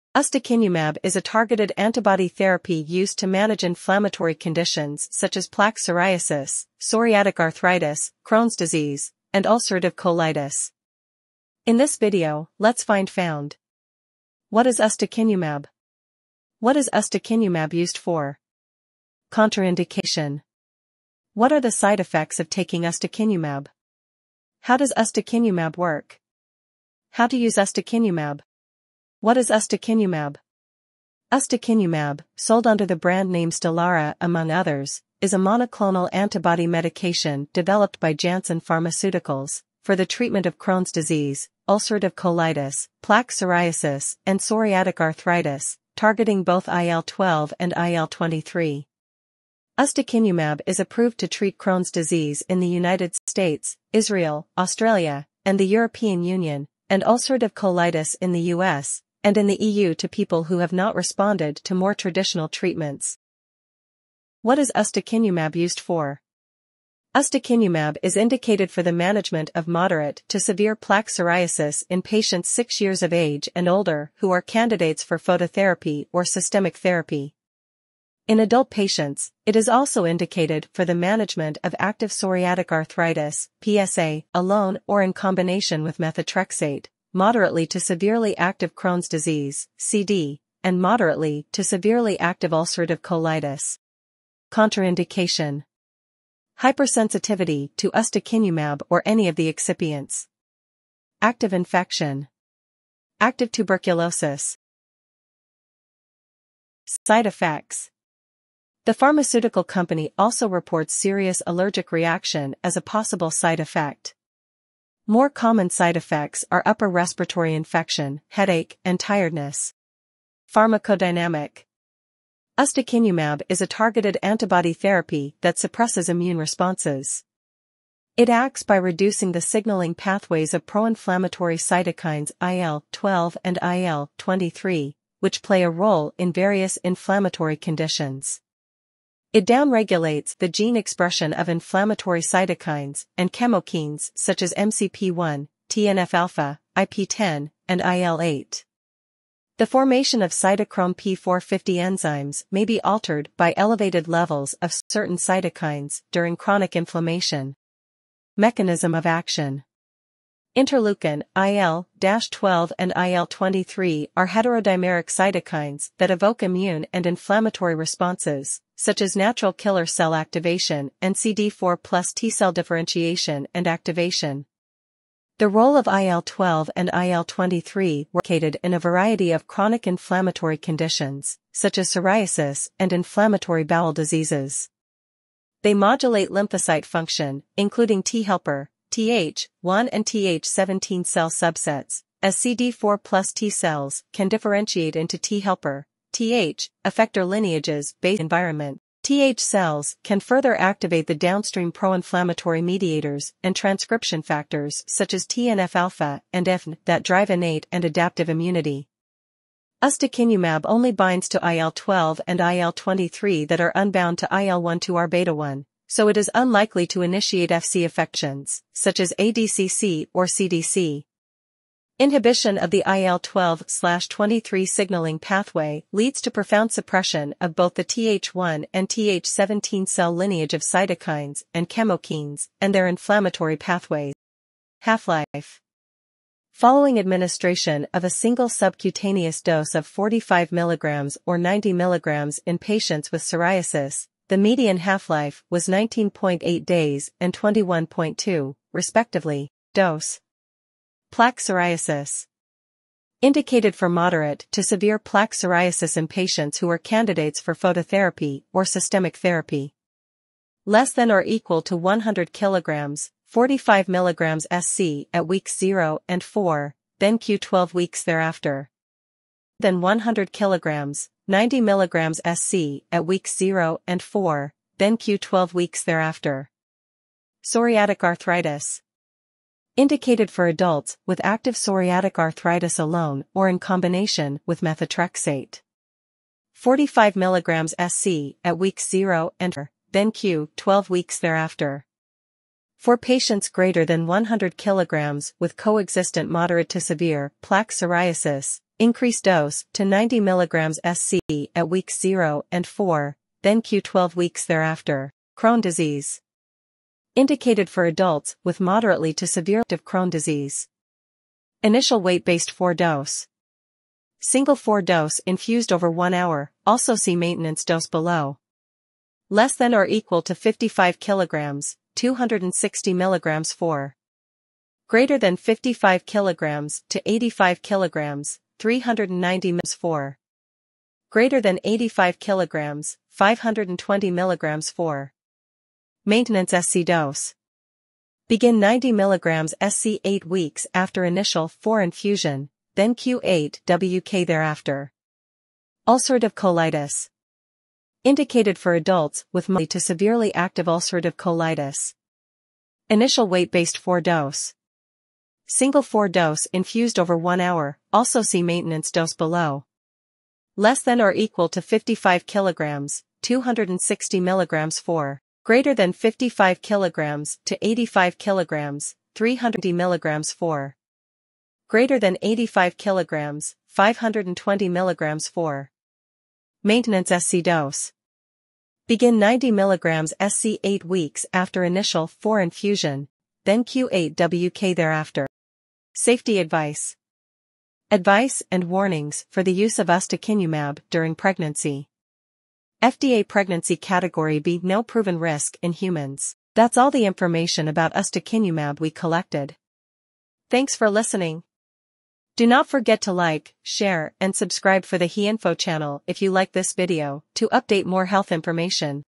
Ustekinumab is a targeted antibody therapy used to manage inflammatory conditions such as plaque psoriasis, psoriatic arthritis, Crohn's disease, and ulcerative colitis. In this video, let's find. What is ustekinumab? What is ustekinumab used for? Contraindication. What are the side effects of taking ustekinumab? How does ustekinumab work? How to use ustekinumab? What is ustekinumab? Ustekinumab, sold under the brand name Stelara among others, is a monoclonal antibody medication developed by Janssen Pharmaceuticals for the treatment of Crohn's disease, ulcerative colitis, plaque psoriasis, and psoriatic arthritis, targeting both IL-12 and IL-23. Ustekinumab is approved to treat Crohn's disease in the United States, Israel, Australia, and the European Union, and ulcerative colitis in the US, and in the EU to people who have not responded to more traditional treatments. What is ustekinumab used for? Ustekinumab is indicated for the management of moderate to severe plaque psoriasis in patients 6 years of age and older who are candidates for phototherapy or systemic therapy. In adult patients, it is also indicated for the management of active psoriatic arthritis, PsA, alone or in combination with methotrexate, moderately to severely active Crohn's disease, CD, and moderately to severely active ulcerative colitis. Contraindication. Hypersensitivity to ustekinumab or any of the excipients. Active infection. Active tuberculosis. Side effects. The pharmaceutical company also reports serious allergic reaction as a possible side effect. More common side effects are upper respiratory infection, headache, and tiredness. Pharmacodynamic. Ustekinumab is a targeted antibody therapy that suppresses immune responses. It acts by reducing the signaling pathways of pro-inflammatory cytokines IL-12 and IL-23, which play a role in various inflammatory conditions. It downregulates the gene expression of inflammatory cytokines and chemokines such as MCP1, TNF-alpha, IP10, and IL-8. The formation of cytochrome P450 enzymes may be altered by elevated levels of certain cytokines during chronic inflammation. Mechanism of action. Interleukin, IL-12 and IL-23 are heterodimeric cytokines that evoke immune and inflammatory responses, such as natural killer cell activation and CD4+ T-cell differentiation and activation. The role of IL-12 and IL-23 were located in a variety of chronic inflammatory conditions, such as psoriasis and inflammatory bowel diseases. They modulate lymphocyte function, including T helper, Th1 and Th17 cell subsets, as CD4+ T cells can differentiate into T helper, Th, effector lineages based environment. Th cells can further activate the downstream pro-inflammatory mediators and transcription factors such as TNF-alpha and IFN that drive innate and adaptive immunity. Ustekinumab only binds to IL-12 and IL-23 that are unbound to IL-1/2R beta-1, so it is unlikely to initiate Fc affections, such as ADCC or CDC. Inhibition of the IL-12/23 signaling pathway leads to profound suppression of both the Th1 and Th17 cell lineage of cytokines and chemokines and their inflammatory pathways. Half-life. Following administration of a single subcutaneous dose of 45 mg or 90 mg in patients with psoriasis, the median half-life was 19.8 days and 21.2, respectively. Dose. Plaque psoriasis. Indicated for moderate to severe plaque psoriasis in patients who are candidates for phototherapy or systemic therapy. Less than or equal to 100 kg, 45 mg SC at weeks 0 and 4, then Q12 weeks thereafter. Then 100 kg, 90 mg SC at weeks 0 and 4, then Q12 weeks thereafter. Psoriatic arthritis. Indicated for adults with active psoriatic arthritis alone or in combination with methotrexate. 45 mg SC at weeks 0 and 4, then Q12 weeks thereafter. For patients greater than 100 kg with coexistent moderate to severe plaque psoriasis, Increase dose to 90 mg SC at weeks 0 and 4, then Q12 weeks thereafter. Crohn disease. Indicated for adults with moderately to severe Crohn disease. Initial weight-based 4-dose. Single 4-dose infused over 1 hour, also see maintenance dose below. Less than or equal to 55 kg, 260 mg 4. Greater than 55 kg to 85 kg, 390 mg 4. Greater than 85 kg, 520 mg 4. Maintenance SC dose. Begin 90 mg SC 8 weeks after initial 4 infusion, then Q8 WK thereafter. Ulcerative colitis. Indicated for adults with moderate to severely active ulcerative colitis. Initial weight-based 4-dose. Single 4-dose infused over 1 hour, also see maintenance dose below. Less than or equal to 55 kg, 260 mg 4. Greater than 55 kg to 85 kg, 300 mg 4. Greater than 85 kg, 520 mg 4. Maintenance SC dose. Begin 90 mg SC 8 weeks after initial 4 infusion, then Q8 WK thereafter. Safety advice. Advice and warnings for the use of Ustekinumab during pregnancy. FDA Pregnancy Category B. No proven risk in humans. That's all the information about Ustekinumab we collected. Thanks for listening. Do not forget to like, share, and subscribe for the HeInfo channel if you like this video to update more health information.